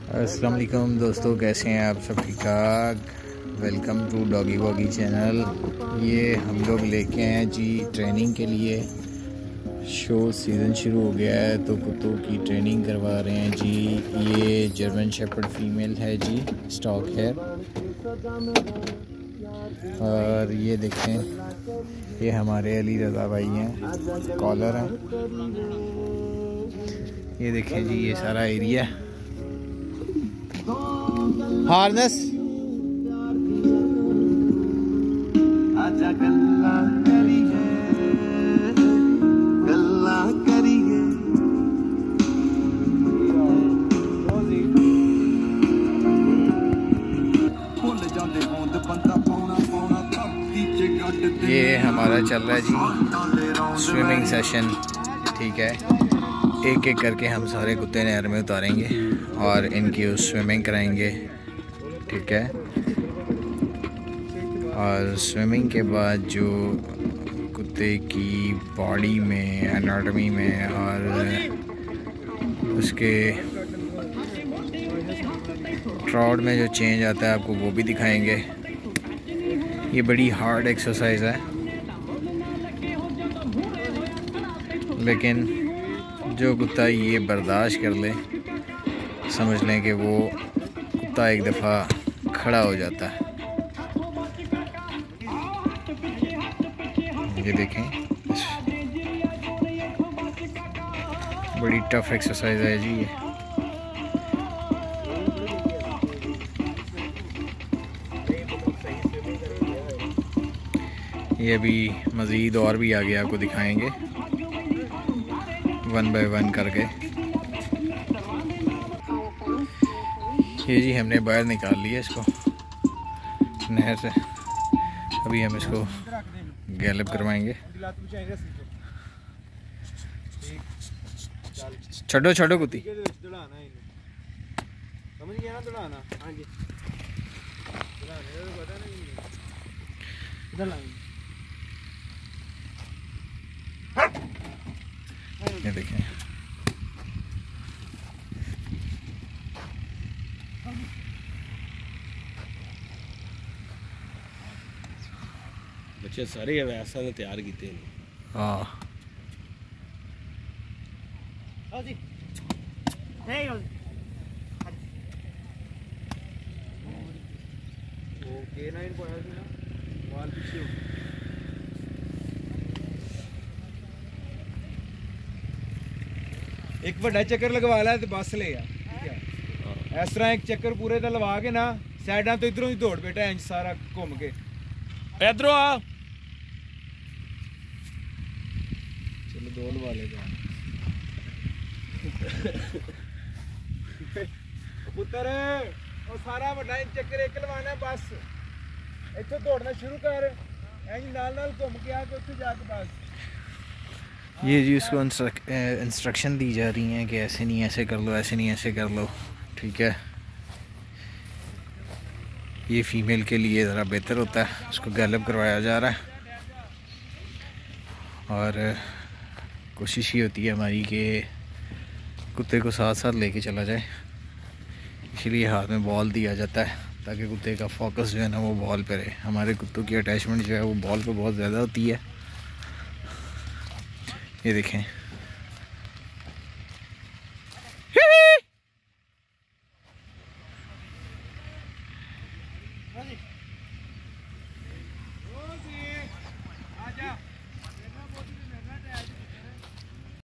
अस्सलाम वालेकुम दोस्तों, कैसे हैं आप सब? ठीक ठाक। Welcome to doggy woggy channel. ये हम लोग लेके आए जी ट्रेनिंग के लिए। शो सीज़न शुरू हो गया है तो कुत्तों की ट्रेनिंग करवा रहे हैं जी। ये जर्मन शेपर्ड फीमेल है जी, स्टॉक है। और ये देखें, ये हमारे अली रज़ा भाई हैं, कॉलर हैं। ये देखें जी, ये सारा एरिया हार्नेस। ये हमारा चल रहा है जी स्विमिंग सेशन। ठीक है, एक एक करके हम सारे कुत्ते नहर में उतारेंगे और इनकी स्विमिंग कराएंगे। ठीक है, और स्विमिंग के बाद जो कुत्ते की बॉडी में, एनाटॉमी में और उसके ट्रॉट में जो चेंज आता है आपको वो भी दिखाएंगे। ये बड़ी हार्ड एक्सरसाइज है, लेकिन जो कुत्ता ये बर्दाश्त कर ले, समझ लें कि वो कुत्ता एक दफ़ा खड़ा हो जाता है। ये देखें, बड़ी टफ एक्सरसाइज है जी ये अभी मज़ीद और भी आगे आपको दिखाएंगे, वन बाय वन करके। ये जी हमने बाहर निकाल लिया इसको नहर से। अभी हम इसको गैलप करवाएंगे। छोड़ो छोड़ो कुत्ती। ये देखें, बच्चे सारे वैसा ने तैयार किए हैं। हाँ जी नहीं ओके ना इनको आया ना वाल पीछे एक बड़ा चक्कर लगवा ला तो बस ले यार। ठीक है, इस तरह एक चक्कर पूरे का लवा के ना साइडा तो इधरों ही दौड़ बेटा इंज सारा घूम के इधरों आ। चलो दो लवा ले जा पुत्र, और सारा बड़ा चक्कर एक लवाना बस। इत्थों दौड़ना शुरू कर, इंज नाल नाल घूम के आ के उत्थे जाके बस। ये जी उसको इंस्ट्रक्शन दी जा रही हैं कि ऐसे नहीं ऐसे कर लो, ऐसे नहीं ऐसे कर लो। ठीक है, ये फीमेल के लिए ज़रा बेहतर होता है। उसको गैलप करवाया जा रहा है और कोशिश ये होती है हमारी कि कुत्ते को साथ साथ लेके चला जाए। इसलिए हाथ में बॉल दिया जाता है ताकि कुत्ते का फोकस जो है ना वो बॉल पे रहे। हमारे कुत्तों की अटैचमेंट जो है वो बॉल पे बहुत ज़्यादा होती है। ये देखें,